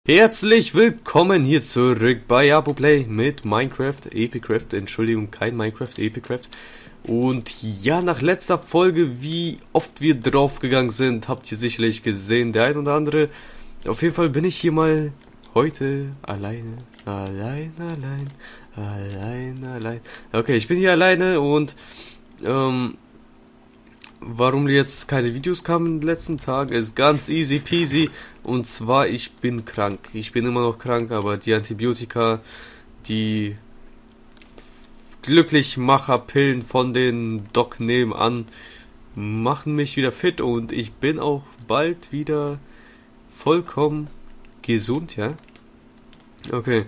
Herzlich willkommen hier zurück bei ApoPlay mit Minecraft, Epicraft, Entschuldigung, kein Minecraft, Epicraft. Und ja, nach letzter Folge, wie oft wir draufgegangen sind, habt ihr sicherlich gesehen, der ein oder andere. Auf jeden Fall bin ich hier mal heute alleine. Okay, ich bin hier alleine und, warum jetzt keine Videos kamen in den letzten Tagen, ist ganz easy peasy. Und zwar, ich bin krank. Ich bin immer noch krank, aber die Antibiotika, die Glücklichmacher-Pillen von den Doc nebenan, machen mich wieder fit und ich bin auch bald wieder vollkommen gesund, ja? Okay,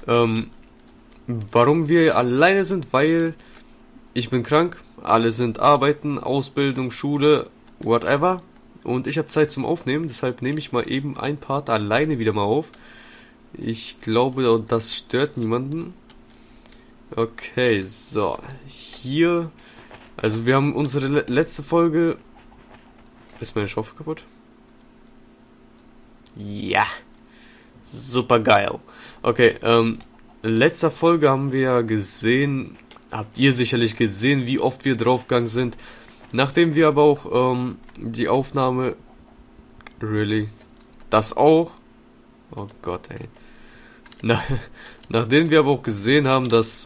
warum wir alleine sind, weil ich bin krank, alle sind arbeiten, Ausbildung, Schule, whatever. Und ich habe Zeit zum Aufnehmen, deshalb nehme ich mal eben ein Part alleine wieder mal auf. Ich glaube, das stört niemanden. Okay, so. Hier, also wir haben unsere letzte Folge... Ist meine Schaufel kaputt? Ja. Super geil. Okay, letzter Folge haben wir ja gesehen... Habt ihr sicherlich gesehen, wie oft wir draufgegangen sind. Nachdem wir aber auch die Aufnahme... Really? Das auch? Oh Gott, ey. Nachdem wir aber auch gesehen haben, dass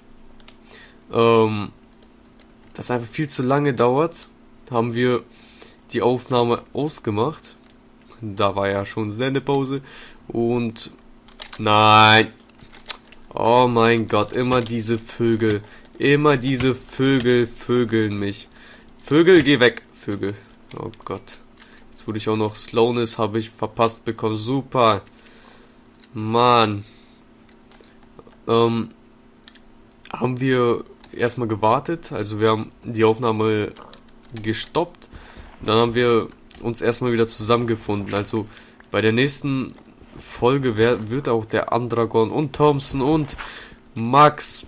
das einfach viel zu lange dauert, haben wir die Aufnahme ausgemacht. Da war ja schon Sendepause. Und... Nein! Oh mein Gott, immer diese Vögel. Immer diese Vögel vögeln mich. Vögel, geh weg. Vögel. Oh Gott. Jetzt wurde ich auch noch Slowness, habe ich verpasst bekommen. Super. Mann. Haben wir erstmal gewartet. Also wir haben die Aufnahme gestoppt. Dann haben wir uns erstmal wieder zusammengefunden. Also bei der nächsten Folge wird auch der Andragon und Thompson und Max,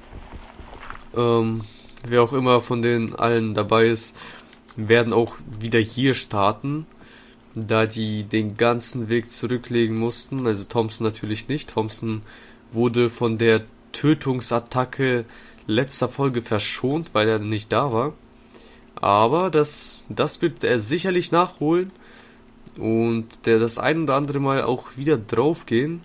wer auch immer von den allen dabei ist, werden auch wieder hier starten, da die den ganzen Weg zurücklegen mussten. Also Thompson natürlich nicht. Thompson wurde von der Tötungsattacke letzter Folge verschont, weil er nicht da war. Aber das wird er sicherlich nachholen. Und der das ein oder andere Mal auch wieder draufgehen.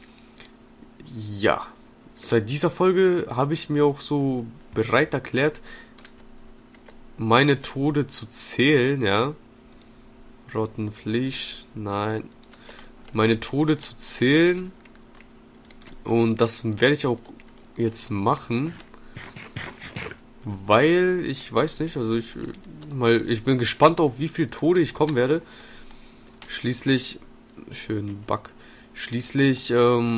Ja. Seit dieser Folge habe ich mir auch so bereit erklärt, meine Tode zu zählen, ja. Rottenfleisch, nein. Meine Tode zu zählen. Und das werde ich auch jetzt machen. Weil, ich weiß nicht, also ich bin gespannt auf wie viel Tode ich kommen werde. Schließlich, schön Bug, schließlich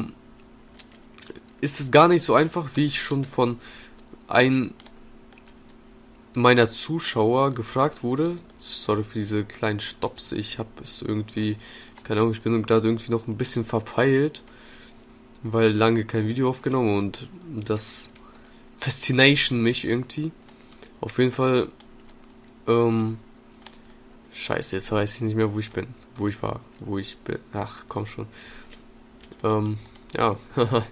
ist es gar nicht so einfach, wie ich schon von einem meiner Zuschauer gefragt wurde. Sorry für diese kleinen Stopps, ich habe es irgendwie, keine Ahnung, ich bin gerade irgendwie noch ein bisschen verpeilt, weil lange kein Video aufgenommen und das Fascination mich irgendwie. Auf jeden Fall, scheiße, jetzt weiß ich nicht mehr, wo ich bin. Wo ich war, wo ich bin. Ach, komm schon. Ja.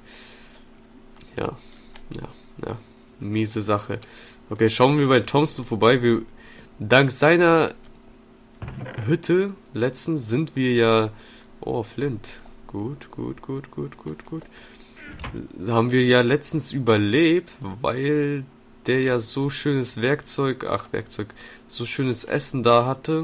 ja. Miese Sache. Okay, schauen wir bei Thompson vorbei. Dank seiner Hütte letztens sind wir ja... Oh, Flint. Gut. Haben wir ja letztens überlebt, weil der ja so schönes Werkzeug, so schönes Essen da hatte.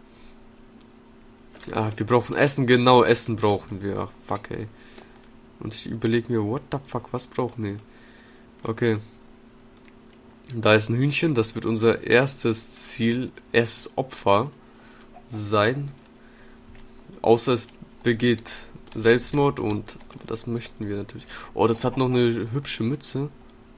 Ja, wir brauchen Essen, genau, Essen brauchen wir. Ach, fuck, ey. Und ich überlege mir, what the fuck, was brauchen wir? Okay. Da ist ein Hühnchen, das wird unser erstes Ziel, erstes Opfer sein. Außer es begeht Selbstmord und... Aber das möchten wir natürlich. Oh, das hat noch eine hübsche Mütze.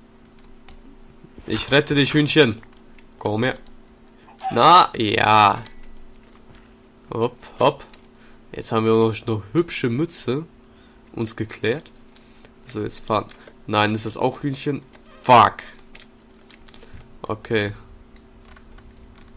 Ich rette dich, Hühnchen. Komm her. Na, ja. Hopp. Jetzt haben wir noch eine hübsche Mütze uns geklärt. So, jetzt fahren. Nein, ist das auch Hühnchen? Fuck. Okay.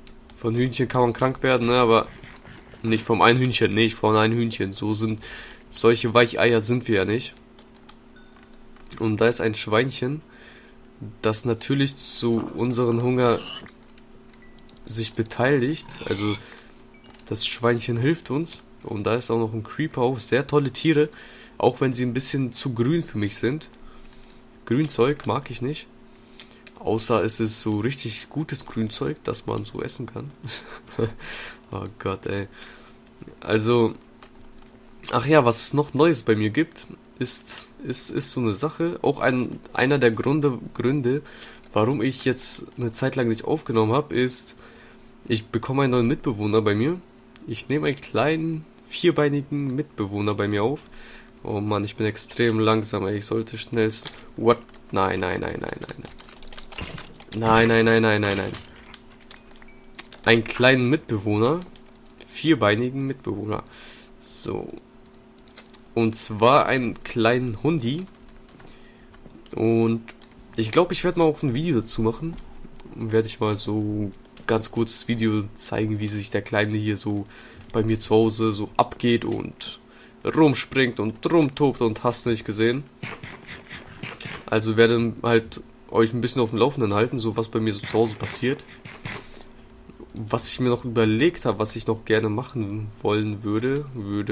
Von Hühnchen kann man krank werden, ne? Aber nicht vom einen Hühnchen. Nee, von einem Hühnchen. So sind solche Weicheier sind wir ja nicht. Und da ist ein Schweinchen, das natürlich zu unserem Hunger sich beteiligt. Also das Schweinchen hilft uns. Und da ist auch noch ein Creeper auf. Sehr tolle Tiere. Auch wenn sie ein bisschen zu grün für mich sind. Grünzeug mag ich nicht. Außer es ist so richtig gutes Grünzeug, das man so essen kann. Oh Gott, ey. Also, ach ja, was es noch Neues bei mir gibt, ist so eine Sache. Auch einer der Gründe, warum ich jetzt eine Zeit lang nicht aufgenommen habe, ist, ich bekomme einen neuen Mitbewohner bei mir. Ich nehme einen kleinen, vierbeinigen Mitbewohner bei mir auf. Oh Mann, ich bin extrem langsam, ey. Ich sollte schnellst... What? Nein, nein, nein, nein, nein. Nein, nein, nein, nein, nein, nein. Einen kleinen Mitbewohner. Vierbeinigen Mitbewohner. So. Und zwar einen kleinen Hundi. Und ich glaube, ich werde mal auch ein Video dazu machen. Werde ich mal so ganz kurzes Video zeigen, wie sich der Kleine hier so bei mir zu Hause so abgeht und rumspringt und rumtobt und hast nicht gesehen. Also werde halt euch ein bisschen auf dem Laufenden halten, so was bei mir so zu Hause passiert. Was ich mir noch überlegt habe, was ich noch gerne machen wollen würde,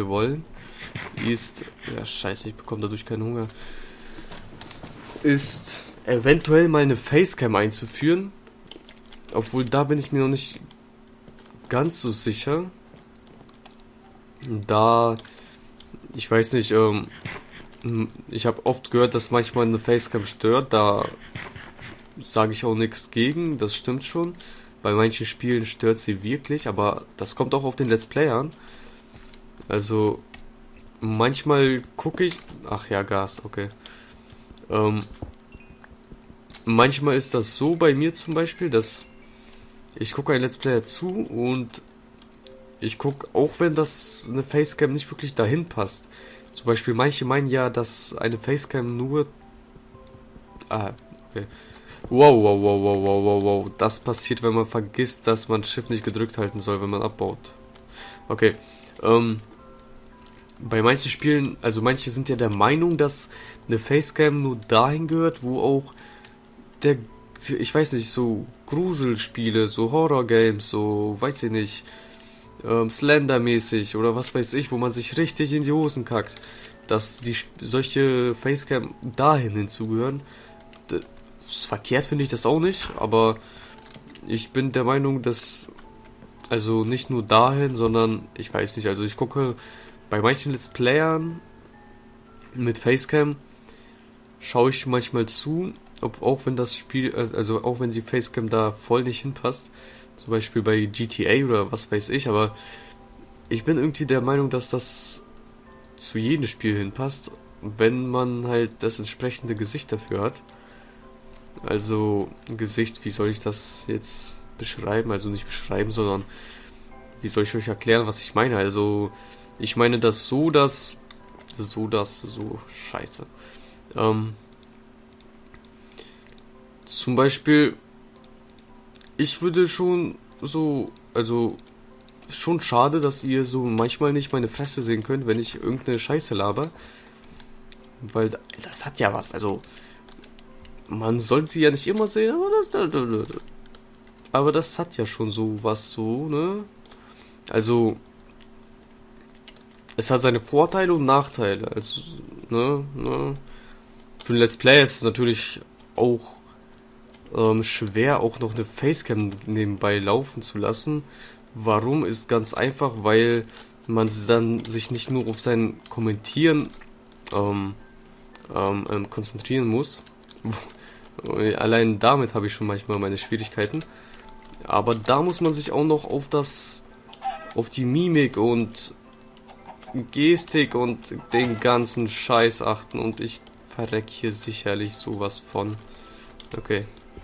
ist, ja scheiße, ich bekomme dadurch keinen Hunger, ist eventuell mal eine Facecam einzuführen. Obwohl, da bin ich mir noch nicht ganz so sicher. Da, ich weiß nicht, ich habe oft gehört, dass manchmal eine Facecam stört, da sage ich auch nichts gegen, das stimmt schon. Bei manchen Spielen stört sie wirklich, aber das kommt auch auf den Let's Play an. Also, manchmal gucke ich... Ach ja, Gas, okay. Manchmal ist das so bei mir zum Beispiel, dass ich gucke einen Let's Player zu und ich gucke, auch wenn das eine Facecam nicht wirklich dahin passt. Zum Beispiel, manche meinen ja, dass eine Facecam nur... Ah, okay. Wow, wow, wow, wow, wow, wow, wow. Das passiert, wenn man vergisst, dass man das Schiff nicht gedrückt halten soll, wenn man abbaut. Okay. Bei manchen Spielen, also manche sind ja der Meinung, dass eine Facecam nur dahin gehört, wo auch ich weiß nicht, so Gruselspiele, so Horror-Games, so, weiß ich nicht, Slender-mäßig oder was weiß ich, wo man sich richtig in die Hosen kackt, dass solche Facecam dahin hinzugehören. Verkehrt finde ich das auch nicht, aber ich bin der Meinung, dass, also nicht nur dahin, sondern, ich weiß nicht, also ich gucke bei manchen Let's Playern mit Facecam, schaue ich manchmal zu, auch wenn das Spiel, also auch wenn die Facecam da voll nicht hinpasst, zum Beispiel bei GTA oder was weiß ich, aber ich bin irgendwie der Meinung, dass das zu jedem Spiel hinpasst, wenn man halt das entsprechende Gesicht dafür hat. Also Gesicht, wie soll ich das jetzt beschreiben? Also nicht beschreiben, sondern wie soll ich euch erklären, was ich meine? Also ich meine das so scheiße. Zum Beispiel, ich würde schon so, also schon schade, dass ihr so manchmal nicht meine Fresse sehen könnt, wenn ich irgendeine Scheiße laber. Weil das hat ja was, also man sollte sie ja nicht immer sehen, aber das hat ja schon so was so, ne? Also es hat seine Vorteile und Nachteile, also, ne? Für einen Let's Player ist es natürlich auch schwer, auch noch eine Facecam nebenbei laufen zu lassen. Warum? Ist ganz einfach, weil man dann sich nicht nur auf sein Kommentieren konzentrieren muss. Allein damit habe ich schon manchmal meine Schwierigkeiten. Aber da muss man sich auch noch auf die Mimik und Gestik und den ganzen Scheiß achten. Und ich verreck hier sicherlich sowas von. Okay.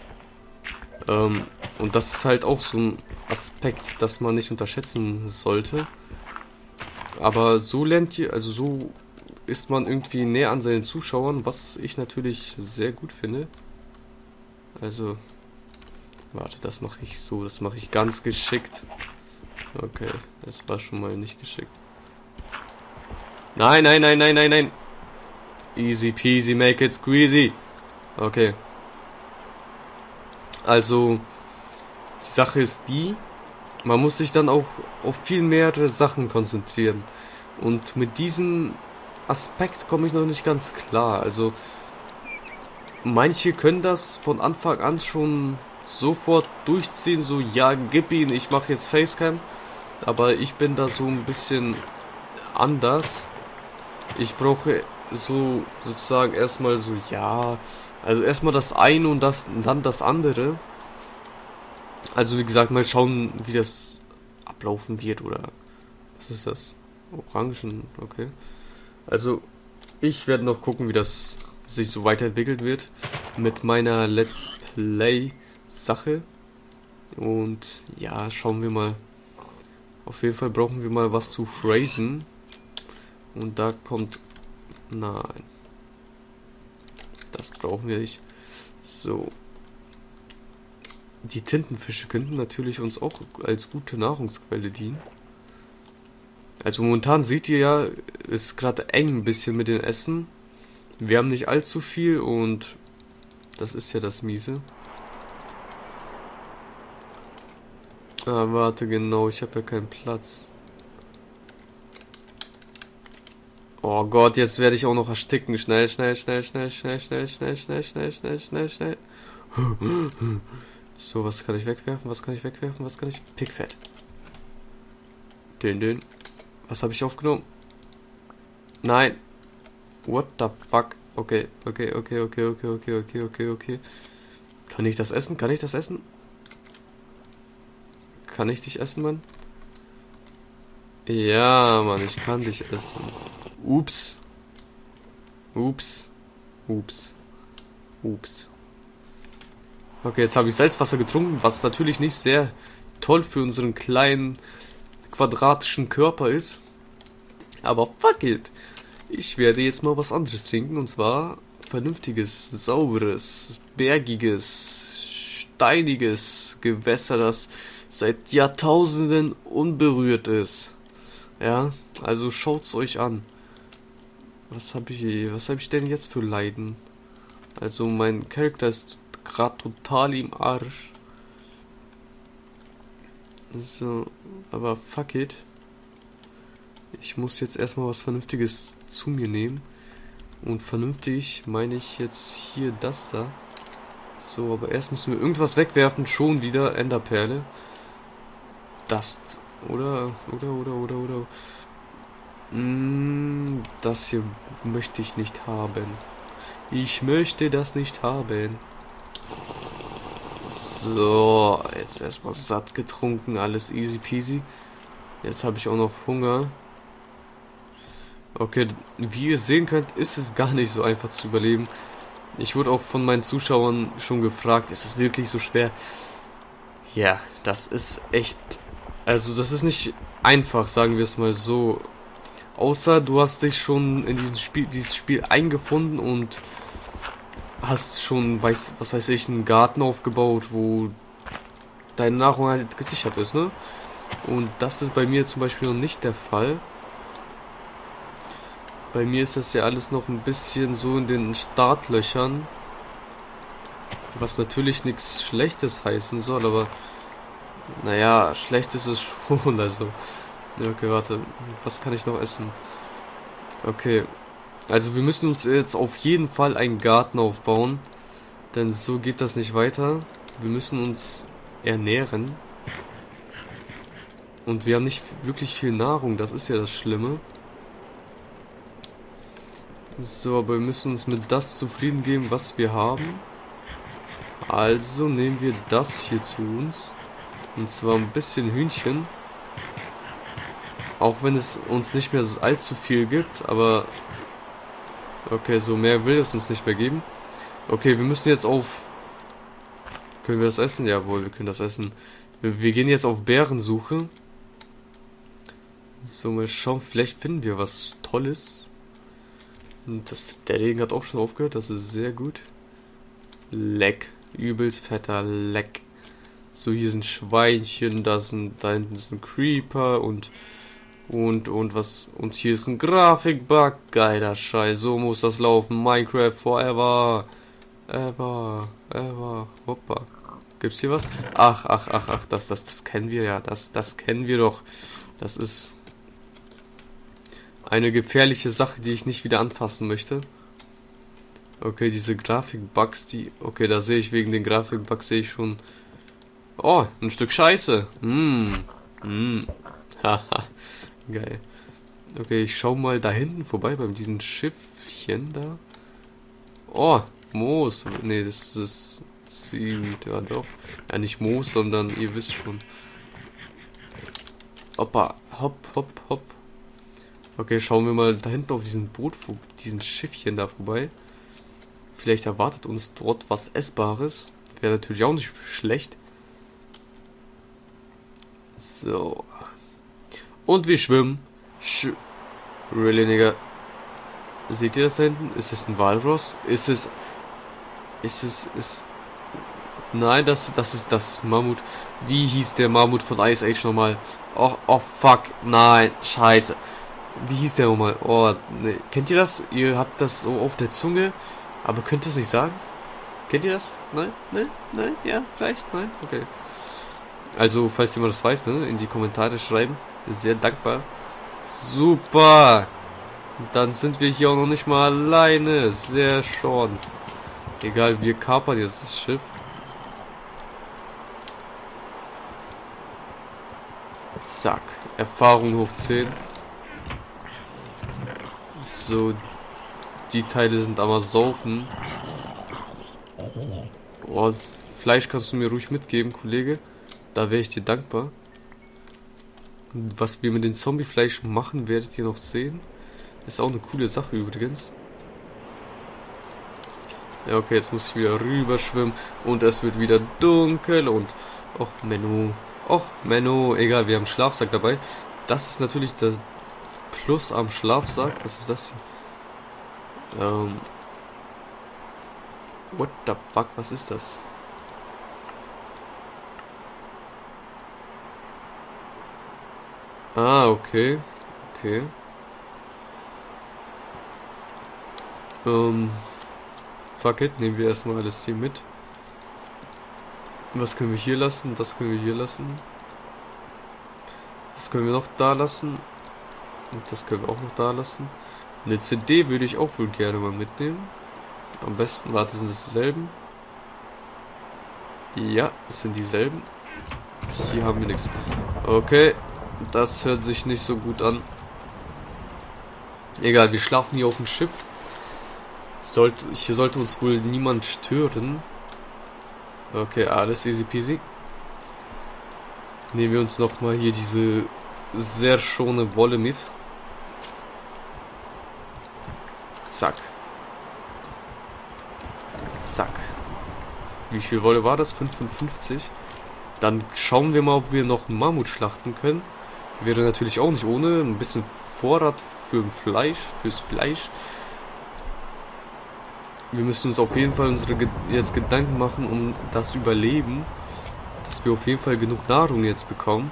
Und das ist halt auch so ein Aspekt, das man nicht unterschätzen sollte. Aber so so ist man irgendwie näher an seinen Zuschauern, was ich natürlich sehr gut finde. Also, warte, das mache ich so, das mache ich ganz geschickt. Okay, das war schon mal nicht geschickt. Nein, nein, nein, nein, nein, nein. Easy peasy, make it squeezy. Okay. Also, die Sache ist die, man muss sich dann auch auf viel mehrere Sachen konzentrieren. Und mit diesem Aspekt komme ich noch nicht ganz klar. Also, manche können das von Anfang an schon sofort durchziehen, so, ja, gib ihn, ich mache jetzt Facecam. Aber ich bin da so ein bisschen anders. Ich brauche so sozusagen erstmal so, ja, also erstmal das eine und dann das andere. Also wie gesagt, mal schauen, wie das ablaufen wird, oder was ist das? Orangen, okay. Also ich werde noch gucken, wie das sich so weiterentwickelt wird mit meiner Let's Play Sache. Und ja, schauen wir mal. Auf jeden Fall brauchen wir mal was zu phrasen. Und da kommt... Nein. Das brauchen wir nicht. So. Die Tintenfische könnten natürlich uns auch als gute Nahrungsquelle dienen. Also momentan seht ihr ja, ist gerade eng ein bisschen mit dem Essen. Wir haben nicht allzu viel und das ist ja das Miese. Ah, warte, genau, ich habe ja keinen Platz. Oh Gott, jetzt werde ich auch noch ersticken. Schnell, schnell, schnell, schnell, schnell, schnell, schnell, schnell, schnell, schnell, schnell, schnell. So, was kann ich wegwerfen? Was kann ich wegwerfen? Was kann ich... Pickfett. Den. Was habe ich aufgenommen? Nein. What the fuck? Okay. Kann ich das essen? Kann ich das essen? Kann ich dich essen, Mann? Ja, Mann, ich kann dich essen. Ups. Okay, jetzt habe ich Salzwasser getrunken, was natürlich nicht sehr toll für unseren kleinen quadratischen Körper ist. Aber fuck it. Ich werde jetzt mal was anderes trinken, und zwar vernünftiges, sauberes, bergiges, steiniges Gewässer, das seit Jahrtausenden unberührt ist. Ja, also schaut's euch an. Was hab ich denn jetzt für Leiden? Also mein Charakter ist gerade total im Arsch. So, aber fuck it. Ich muss jetzt erstmal was Vernünftiges zu mir nehmen. Und vernünftig meine ich jetzt hier das da. So, aber erst müssen wir irgendwas wegwerfen. Schon wieder Enderperle. Das. Oder. Das hier möchte ich nicht haben. Ich möchte das nicht haben. So, jetzt erstmal satt getrunken. Alles easy peasy. Jetzt habe ich auch noch Hunger. Okay, wie ihr sehen könnt, ist es gar nicht so einfach zu überleben. Ich wurde auch von meinen Zuschauern schon gefragt, ist es wirklich so schwer? Ja, das ist echt... Also das ist nicht einfach, sagen wir es mal so. Außer du hast dich schon in dieses Spiel eingefunden und hast schon, was weiß ich, einen Garten aufgebaut, wo deine Nahrung halt gesichert ist, ne? Und das ist bei mir zum Beispiel noch nicht der Fall. Bei mir ist das ja alles noch ein bisschen so in den Startlöchern. Was natürlich nichts Schlechtes heißen soll, aber naja, schlecht ist es schon, also. Ja, okay, warte. Was kann ich noch essen? Okay. Also wir müssen uns jetzt auf jeden Fall einen Garten aufbauen. Denn so geht das nicht weiter. Wir müssen uns ernähren. Und wir haben nicht wirklich viel Nahrung, das ist ja das Schlimme. So, aber wir müssen uns mit das zufrieden geben, was wir haben. Also nehmen wir das hier zu uns. Und zwar ein bisschen Hühnchen. Auch wenn es uns nicht mehr allzu viel gibt, aber... Okay, so mehr will es uns nicht mehr geben. Okay, wir müssen jetzt auf... Können wir das essen? Jawohl, wir können das essen. Wir gehen jetzt auf Bärensuche. So, mal schauen, vielleicht finden wir was Tolles. Und der Regen hat auch schon aufgehört, das ist sehr gut. Leck, übelst fetter Leck. So, hier sind Schweinchen, da hinten ist ein Creeper und Und was? Und hier ist ein Grafikbug. Geiler Scheiß. So muss das laufen. Minecraft forever. Ever. Hoppa. Gibt's hier was? Ach. Das kennen wir ja. Das kennen wir doch. Das ist eine gefährliche Sache, die ich nicht wieder anfassen möchte. Okay, diese Grafikbugs, die... Okay, da sehe ich wegen den Grafikbugs sehe ich schon... Oh, ein Stück Scheiße. Haha, geil. Okay, ich schau mal da hinten vorbei bei diesem Schiffchen da. Oh, Moos. Nee, das ist Seaweed, ja doch. Ja, nicht Moos, sondern ihr wisst schon. Hoppa, hopp. Okay, schauen wir mal da hinten auf diesen Boot, diesen Schiffchen da vorbei. Vielleicht erwartet uns dort was Essbares. Wäre natürlich auch nicht schlecht. So. Und wir schwimmen. Really, Nigga. Seht ihr das da hinten? Ist es ein Walross? Nein, das ist ein Mammut. Wie hieß der Mammut von Ice Age nochmal? Oh, fuck. Nein, scheiße. Wie hieß der nochmal? Oh, ne. Kennt ihr das? Ihr habt das so auf der Zunge, aber könnt ihr es nicht sagen? Kennt ihr das? Nein? Ja, vielleicht? Nein? Okay. Also, falls jemand das weiß, ne, in die Kommentare schreiben. Sehr dankbar. Super! Dann sind wir hier auch noch nicht mal alleine. Sehr schon. Egal, wir kapern jetzt das Schiff. Zack. Erfahrung hoch 10. So. Die Teile sind aber saufen. Oh, Fleisch kannst du mir ruhig mitgeben, Kollege. Da wäre ich dir dankbar. Was wir mit dem Zombiefleisch machen, werdet ihr noch sehen. Ist auch eine coole Sache übrigens. Ja, okay, jetzt muss ich wieder rüber schwimmen. Und es wird wieder dunkel. Und... Och, Menno. Egal, wir haben Schlafsack dabei. Das ist natürlich das Plus am Schlafsack. Was ist das hier? What the fuck? Was ist das? Ah, okay. Fuck it, nehmen wir erstmal alles hier mit. Was können wir hier lassen? Das können wir hier lassen. Das können wir noch da lassen. Und das können wir auch noch da lassen. Eine CD würde ich auch wohl gerne mal mitnehmen. Am besten, warte, sind das dieselben? Ja, es sind dieselben. Hier haben wir nichts. Okay, das hört sich nicht so gut an. Egal, wir schlafen hier auf dem Schiff. Hier sollte uns wohl niemand stören. Okay, alles easy peasy. Nehmen wir uns nochmal hier diese sehr schöne Wolle mit. Zack. Wie viel Wolle war das? 55. Dann schauen wir mal, ob wir noch einen Mammut schlachten können. Wäre natürlich auch nicht ohne. Ein bisschen Vorrat fürs Fleisch. Wir müssen uns auf jeden Fall jetzt Gedanken machen um das Überleben. Dass wir auf jeden Fall genug Nahrung jetzt bekommen.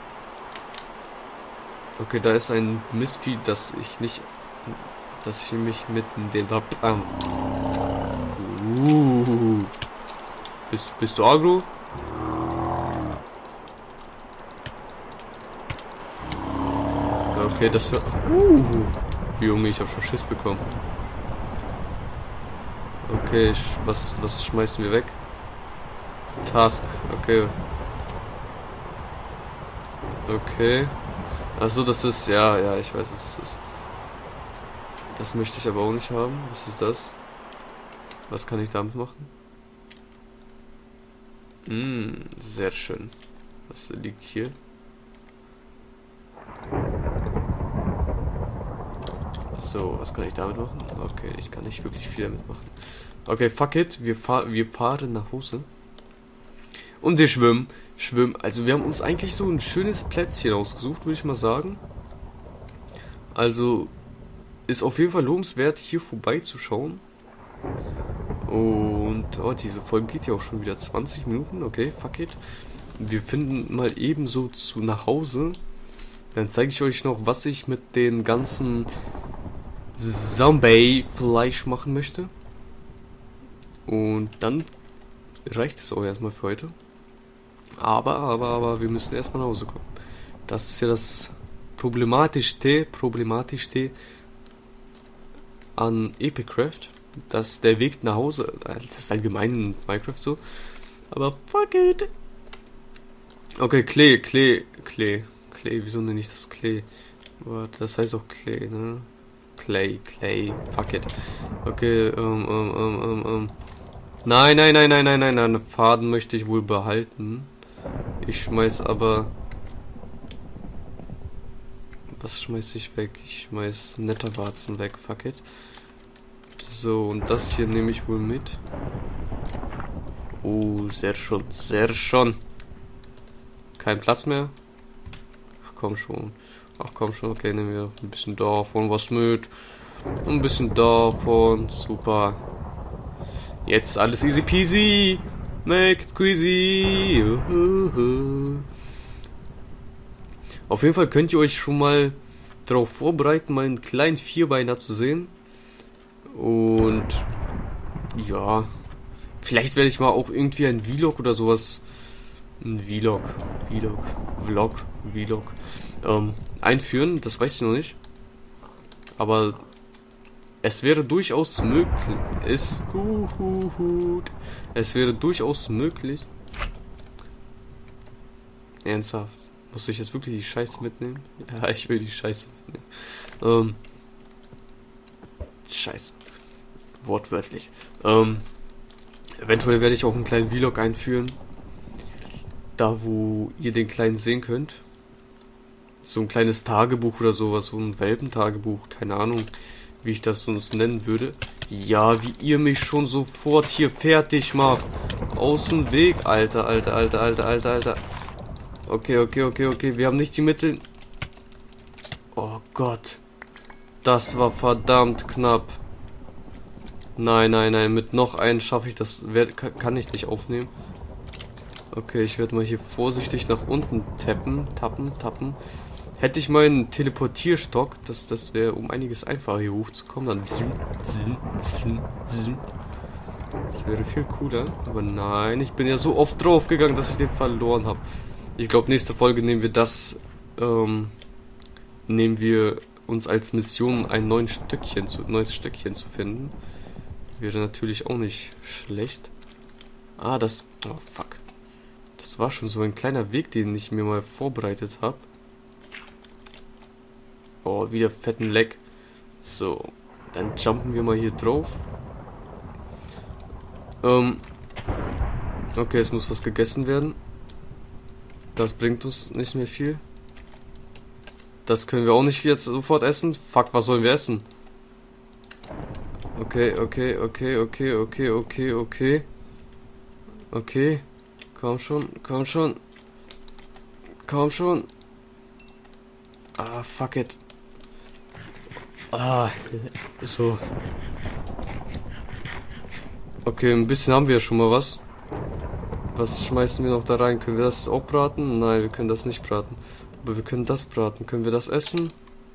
Okay, da ist ein Mistvieh, dass ich mich mitten den Bist du agro? Okay, das hört... Junge, ich habe schon Schiss bekommen. Okay, was schmeißen wir weg? Task, okay. Achso, das ist... Ja, ich weiß, was das ist. Das möchte ich aber auch nicht haben. Was ist das? Was kann ich damit machen? Sehr schön. Was liegt hier? So, was kann ich damit machen? Okay, ich kann nicht wirklich viel damit machen. Okay, fuck it. Wir fahren nach Hause. Und wir schwimmen. Also wir haben uns eigentlich so ein schönes Plätzchen ausgesucht, würde ich mal sagen. Also ist auf jeden Fall lohnenswert, hier vorbeizuschauen. Und diese Folge geht ja auch schon wieder 20 Minuten. Okay, fuck it. Wir finden mal ebenso nach Hause. Dann zeige ich euch noch, was ich mit den ganzen Zombie-Fleisch machen möchte. Und dann reicht es auch erstmal für heute. Aber wir müssen erstmal nach Hause kommen. Das ist ja das Problematischste an Epicraft, dass der Weg nach Hause, das ist allgemein in Minecraft so, aber fuck it. Okay, Klee, wieso nenne ich das Klee? Das heißt auch Klee, ne? Clay, fuck it. Okay, Nein, Faden möchte ich wohl behalten. Ich schmeiß aber... Was schmeiß ich weg? Ich schmeiß Netterwarzen weg, fuck it. So, und das hier nehme ich wohl mit. Oh, sehr schon. Kein Platz mehr? Ach komm schon, okay, nehmen wir ein bisschen davon was mit. Ein bisschen davon, super. Jetzt alles easy peasy. Make it squeezy. Auf jeden Fall könnt ihr euch schon mal darauf vorbereiten, mal einen kleinen Vierbeiner zu sehen. Und ja, vielleicht werde ich mal auch irgendwie ein Vlog oder sowas. Ein Vlog einführen, das weiß ich noch nicht. Aber es wäre durchaus möglich. Es wäre durchaus möglich. Ernsthaft. Muss ich jetzt wirklich die Scheiße mitnehmen? Ja, ich will die Scheiße mitnehmen. Scheiße. Wortwörtlich. Eventuell werde ich auch einen kleinen Vlog einführen. Da, wo ihr den Kleinen sehen könnt. So ein kleines Tagebuch oder sowas. So ein Welpentagebuch. Keine Ahnung, wie ich das sonst nennen würde. Ja, wie ihr mich schon sofort hier fertig macht. Aus dem Weg. Alter. Okay. Wir haben nicht die Mittel. Oh Gott. Das war verdammt knapp. Nein. Mit noch einen schaffe ich das. Kann ich nicht aufnehmen. Okay, ich werde mal hier vorsichtig nach unten tappen. Hätte ich mal einen Teleportierstock, das wäre um einiges einfacher hier hochzukommen. Dann das wäre viel cooler. Aber nein, ich bin ja so oft draufgegangen, dass ich den verloren habe. Ich glaube, nächste Folge nehmen wir uns als Mission ein neues Stöckchen zu finden. Wäre natürlich auch nicht schlecht. Oh fuck. Das war schon so ein kleiner Weg, den ich mir mal vorbereitet habe. Oh, wieder fetten Leck. So, dann jumpen wir mal hier drauf. Okay, es muss was gegessen werden. Das bringt uns nicht mehr viel. Das können wir auch nicht jetzt sofort essen. Fuck, was sollen wir essen? Okay. Komm schon. Ah, fuck it. Ah, so. Okay, ein bisschen haben wir ja schon mal was. Was schmeißen wir noch da rein? Können wir das auch braten? Nein, wir können das nicht braten. Aber wir können das braten. Können wir das essen?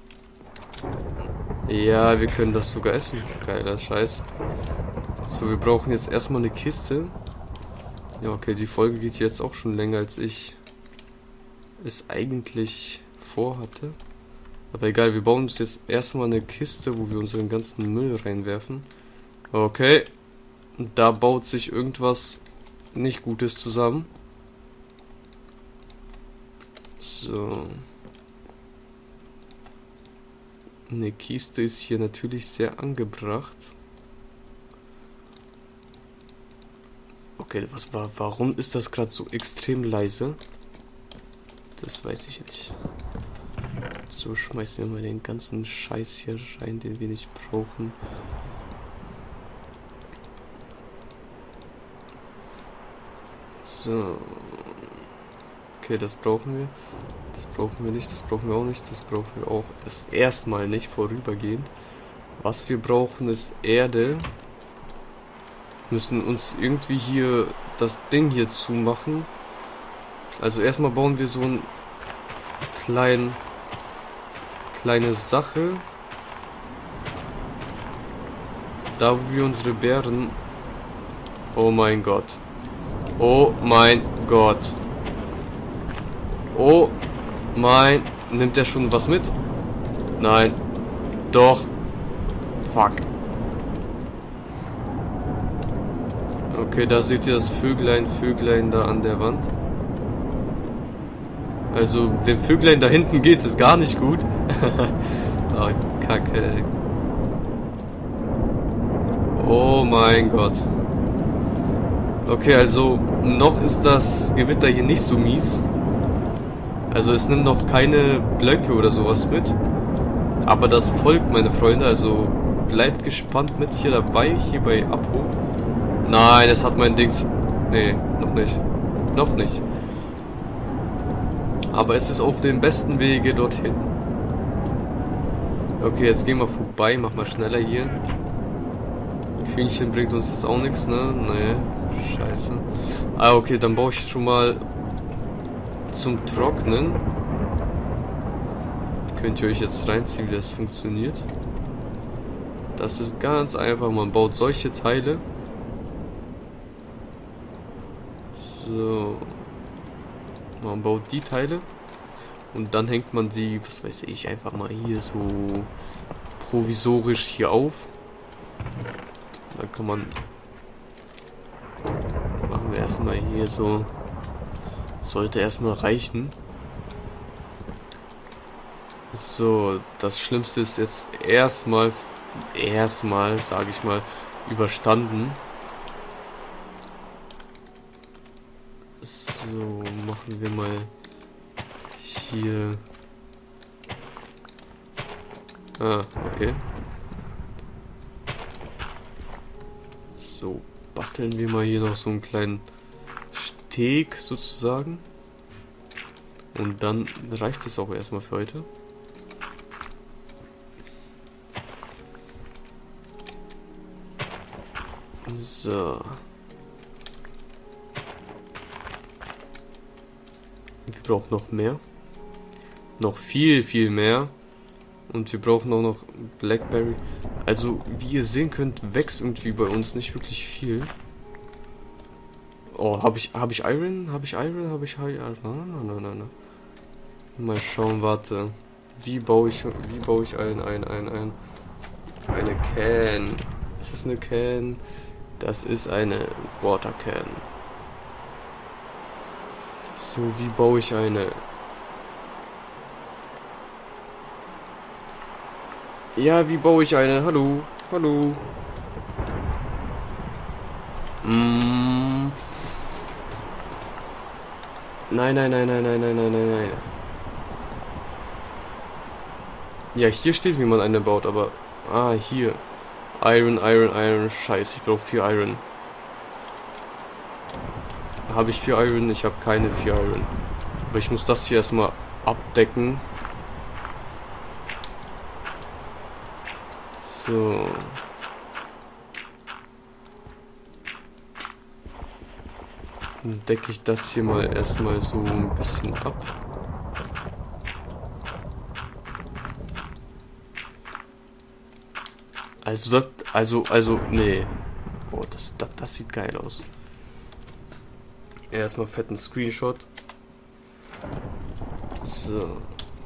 Ja, wir können das sogar essen. Geiler Scheiß. So, wir brauchen jetzt erstmal eine Kiste. Ja, okay, die Folge geht jetzt auch schon länger, als ich es eigentlich vorhatte. Aber egal, wir bauen uns jetzt erstmal eine Kiste, wo wir unseren ganzen Müll reinwerfen. Okay. Da baut sich irgendwas nicht Gutes zusammen. So. Eine Kiste ist hier natürlich sehr angebracht. Okay, warum ist das gerade so extrem leise? Das weiß ich nicht. So, schmeißen wir mal den ganzen Scheiß hier rein, den wir nicht brauchen. So. Okay, das brauchen wir. Das brauchen wir nicht, das brauchen wir auch nicht, das brauchen wir auch erstmal nicht vorübergehend. Was wir brauchen ist Erde. Müssen uns irgendwie hier das Ding hier zumachen. Also erstmal bauen wir so einen kleinen kleine Sache. Da, wo wir unsere Bären... Oh mein Gott. Oh mein Gott. Oh mein... Nimmt der schon was mit? Nein. Doch. Fuck. Okay, da seht ihr das Vöglein da an der Wand. Also, dem Vöglein da hinten geht es gar nicht gut. Oh, Kacke. Oh mein Gott. Okay, also, noch ist das Gewitter hier nicht so mies. Also, es nimmt noch keine Blöcke oder sowas mit. Aber das folgt, meine Freunde, also bleibt gespannt mit hier dabei, hier bei Apo. Nein, es hat mein Dings... Nee, noch nicht. Noch nicht. Aber es ist auf dem besten Wege dorthin. Okay, jetzt gehen wir vorbei, mach mal schneller hier. Hühnchen bringt uns jetzt auch nichts, ne? Nee, scheiße. Ah, okay, dann baue ich schon mal zum Trocknen. Könnt ihr euch jetzt reinziehen, wie das funktioniert. Das ist ganz einfach, man baut solche Teile. So. Man baut die Teile. Und dann hängt man sie, was weiß ich, einfach mal hier so provisorisch hier auf. Dann kann man... Machen wir erstmal hier so... Sollte erstmal reichen. So, das Schlimmste ist jetzt erstmal, sage ich mal, überstanden. So, machen wir mal hier... Ah, okay. So, basteln wir mal hier noch so einen kleinen Steg sozusagen. Und dann reicht es auch erstmal für heute. So. Wir brauchen noch mehr. Noch viel mehr. Und wir brauchen auch noch Blackberry. Also, wie ihr sehen könnt, wächst irgendwie bei uns nicht wirklich viel. Oh, habe ich Iron? Habe ich Nein. Mal schauen, warte. Wie baue ich eine Can? Ist das eine Can? Das ist eine Water Can. So, wie baue ich eine? Ja, wie baue ich eine? Hallo? Hallo? Nein. Ja, hier steht, wie man eine baut, aber... Ah, hier. Iron. Scheiße, ich brauche 4 Iron. Habe ich 4 Iron? Ich habe keine 4 Iron. Aber ich muss das hier erstmal abdecken. So. Dann decke ich das hier mal erstmal so ein bisschen ab. Nee. Boah, das sieht geil aus. Erstmal fetten Screenshot. So.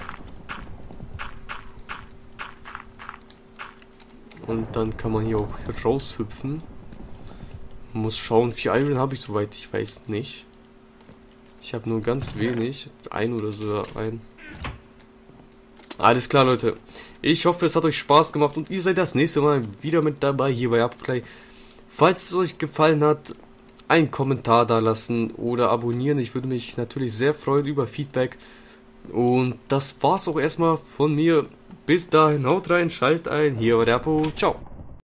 Und dann kann man hier auch raushüpfen. Man muss schauen, 4 Iron habe ich soweit, ich weiß nicht. Ich habe nur ganz wenig. Ein oder so, ein. Alles klar, Leute. Ich hoffe, es hat euch Spaß gemacht und ihr seid das nächste Mal wieder mit dabei hier bei ApoPlay. Falls es euch gefallen hat, einen Kommentar da lassen oder abonnieren. Ich würde mich natürlich sehr freuen über Feedback. Und das war's auch erstmal von mir. Bis dahin, haut rein, schaltet ein. Hier war der Apo. Ciao.